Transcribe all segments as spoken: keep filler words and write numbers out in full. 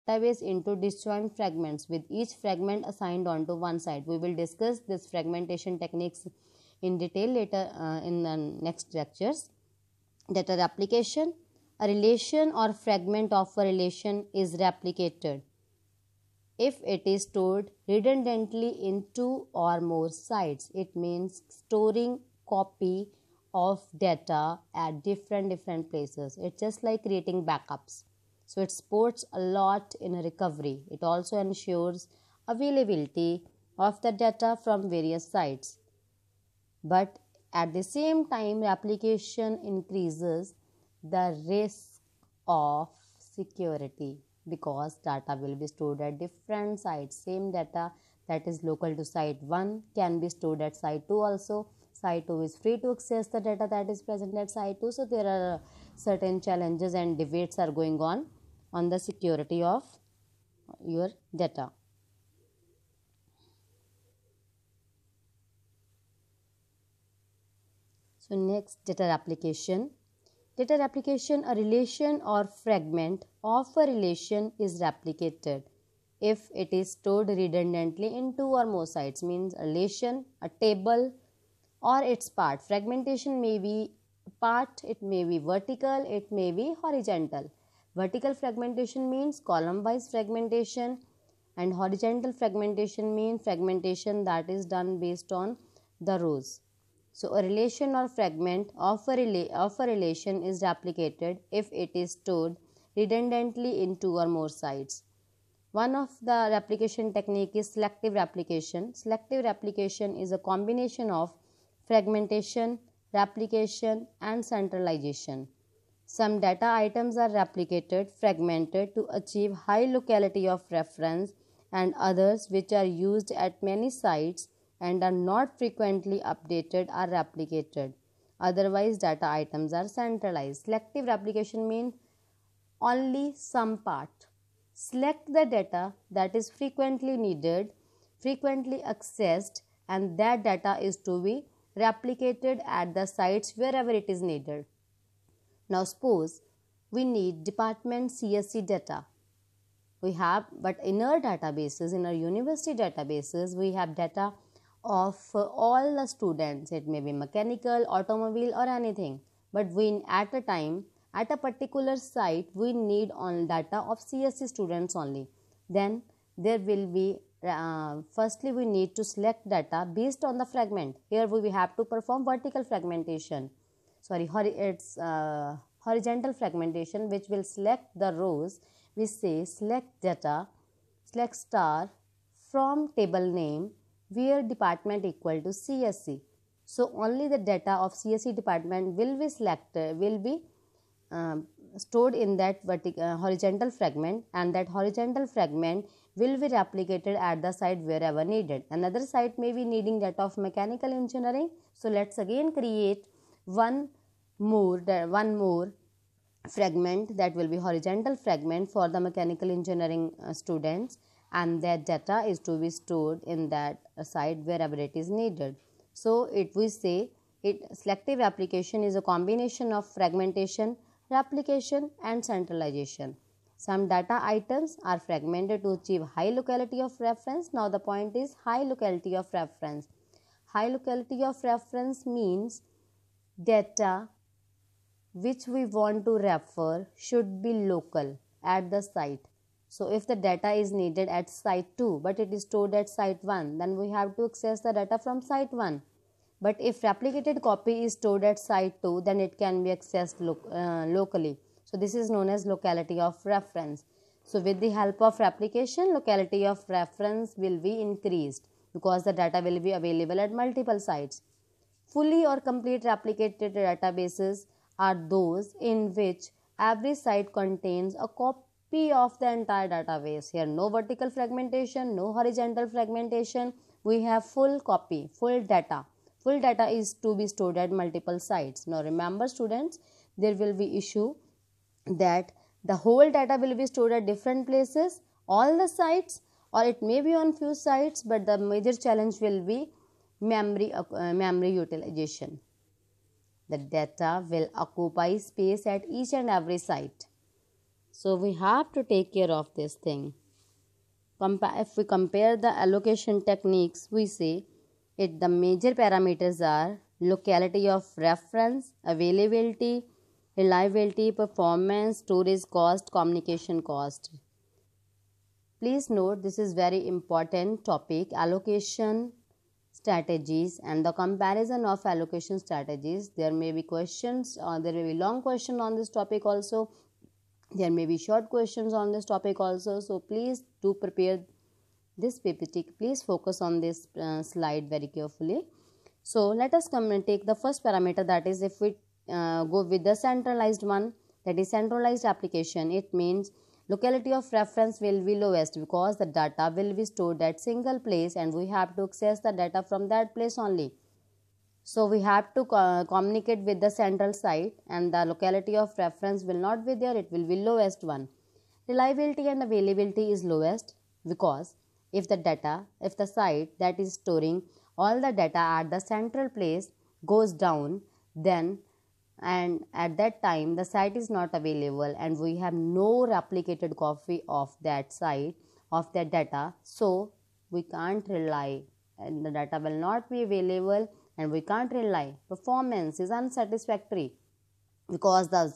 database into disjoint fragments with each fragment assigned onto one side. We will discuss this fragmentation techniques in detail later uh, in the next lectures. Data replication. A relation or fragment of a relation is replicated if it is stored redundantly in two or more sites. It means storing copy of data at different different places. It's just like creating backups. So it supports a lot in recovery. It also ensures availability of the data from various sites. But at the same time, replication increases the risk of security because data will be stored at different sites. Same data that is local to site one can be stored at site two also. Site two is free to access the data that is present at site two. So there are certain challenges and debates are going on on the security of your data. So next, data replication. Data replication, a relation or fragment of a relation is replicated if it is stored redundantly in two or more sites. Means a relation, a table or its part. Fragmentation may be part, it may be vertical, it may be horizontal. Vertical fragmentation means column-wise fragmentation, and horizontal fragmentation means fragmentation that is done based on the rows. So a relation or fragment of a, rela of a relation is replicated if it is stored redundantly in two or more sites. One of the replication technique is selective replication. Selective replication is a combination of fragmentation, replication and centralization. Some data items are replicated, fragmented to achieve high locality of reference, and others which are used at many sites and are not frequently updated are replicated. Otherwise, data items are centralized. Selective replication means only some part. Select the data that is frequently needed, frequently accessed, and that data is to be replicated at the sites wherever it is needed. Now suppose we need department C S E data. We have, but in our databases, in our university databases, we have data of uh, all the students. It may be mechanical, automobile or anything. But we at a time, at a particular site, we need on data of C S E students only. Then there will be, uh, firstly we need to select data based on the fragment. Here we have to perform vertical fragmentation. Sorry, it's uh, horizontal fragmentation, which will select the rows. We say select data, select star from table name where department equal to C S E. So only the data of C S E department will be selected, will be um, stored in that vertical uh, horizontal fragment, and that horizontal fragment will be replicated at the site wherever needed. Another site may be needing data of mechanical engineering. So let's again create one more one more fragment that will be horizontal fragment for the mechanical engineering uh, students, and that data is to be stored in that uh, site wherever it is needed. So it we say it selective replication is a combination of fragmentation, replication and centralization. Some data items are fragmented to achieve high locality of reference. Now the point is high locality of reference. High locality of reference means data which we want to refer should be local at the site. So if the data is needed at site two but it is stored at site one, then we have to access the data from site one. But if replicated copy is stored at site two, then it can be accessed lo uh, locally. So this is known as locality of reference. So with the help of replication, locality of reference will be increased because the data will be available at multiple sites. Fully or complete replicated databases are those in which every site contains a copy of the entire database. Here no vertical fragmentation, no horizontal fragmentation. We have full copy, full data. Full data is to be stored at multiple sites. Now remember students, there will be issue that the whole data will be stored at different places, all the sites, or it may be on few sites, but the major challenge will be memory, uh, memory utilization. The data will occupy space at each and every site. So we have to take care of this thing. Compa- if we compare the allocation techniques, we say it the major parameters are locality of reference, availability, reliability, performance, storage cost, communication cost. Please note this is very important topic, allocation strategies and the comparison of allocation strategies. There may be questions or there may be long question on this topic also. There may be short questions on this topic also. So please do prepare this P P T. Please focus on this uh, slide very carefully. So let us come and take the first parameter, that is if we uh, go with the centralized one, that is centralized application. It means locality of reference will be lowest because the data will be stored at single place and we have to access the data from that place only. So we have to co- communicate with the central site and the locality of reference will not be there, it will be lowest one. Reliability and availability is lowest because if the data, if the site that is storing all the data at the central place goes down, then and at that time the site is not available and we have no replicated copy of that site of that data, so we can't rely and the data will not be available and we can't rely. Performance is unsatisfactory because the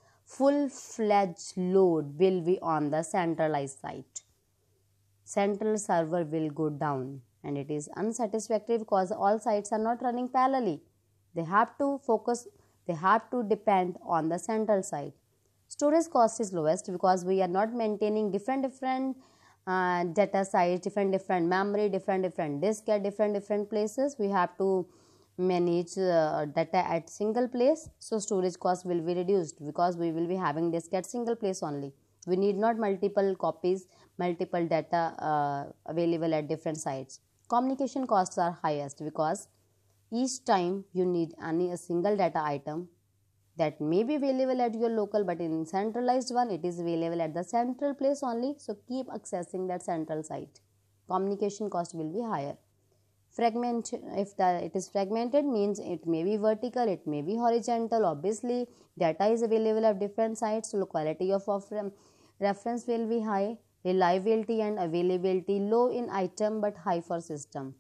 full-fledged load will be on the centralized site. Central server will go down and it is unsatisfactory because all sites are not running parallelly. They have to focus, they have to depend on the central site. Storage cost is lowest because we are not maintaining different different uh, data sites, different different memory, different different disk at different different places. We have to manage uh, data at single place, so storage cost will be reduced because we will be having disk at single place only. We need not multiple copies, multiple data uh, available at different sites. Communication costs are highest because each time you need any a single data item that may be available at your local, but in centralized one it is available at the central place only, so keep accessing that central site. Communication cost will be higher. Fragment, if the it is fragmented means it may be vertical, it may be horizontal. Obviously data is available at different sites, so quality of, of reference will be high. Reliability and availability low in item but high for system.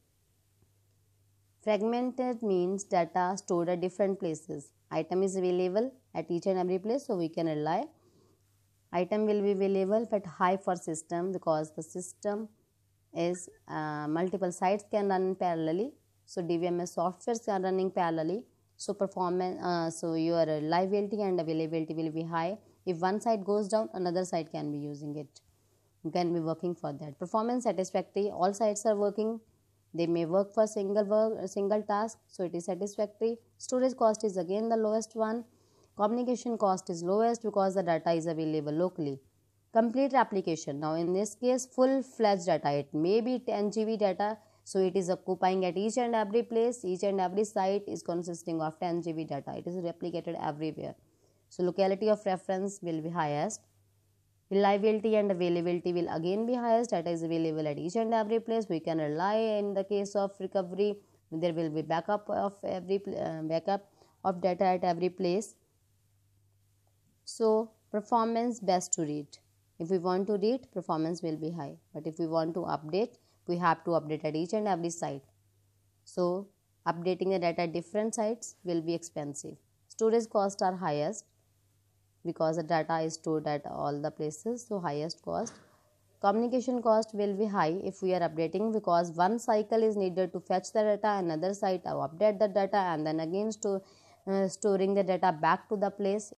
Fragmented means data stored at different places. Item is available at each and every place, so we can rely. Item will be available but high for system because the system is uh, multiple sites can run parallelly, so D B M S softwares are running parallelly, so performance uh, so your reliability and availability will be high. If one site goes down, another site can be using it, you can be working for that. Performance satisfactory, all sites are working, they may work for single work single task, so it is satisfactory. Storage cost is again the lowest one. Communication cost is lowest because the data is available locally. Complete replication, now in this case full-fledged data, it may be ten G B data, so it is occupying at each and every place, each and every site is consisting of ten G B data, it is replicated everywhere, so locality of reference will be highest. Reliability and availability will again be highest, data is available at each and every place, we can rely. In the case of recovery, there will be backup of every uh, backup of data at every place. So performance best to read. If we want to read, performance will be high, but if we want to update, we have to update at each and every site, so updating the data at different sites will be expensive. Storage costs are highest because the data is stored at all the places, so highest cost. Communication cost will be high if we are updating because one cycle is needed to fetch the data, another site to update the data, and then again store, uh, storing the data back to the place.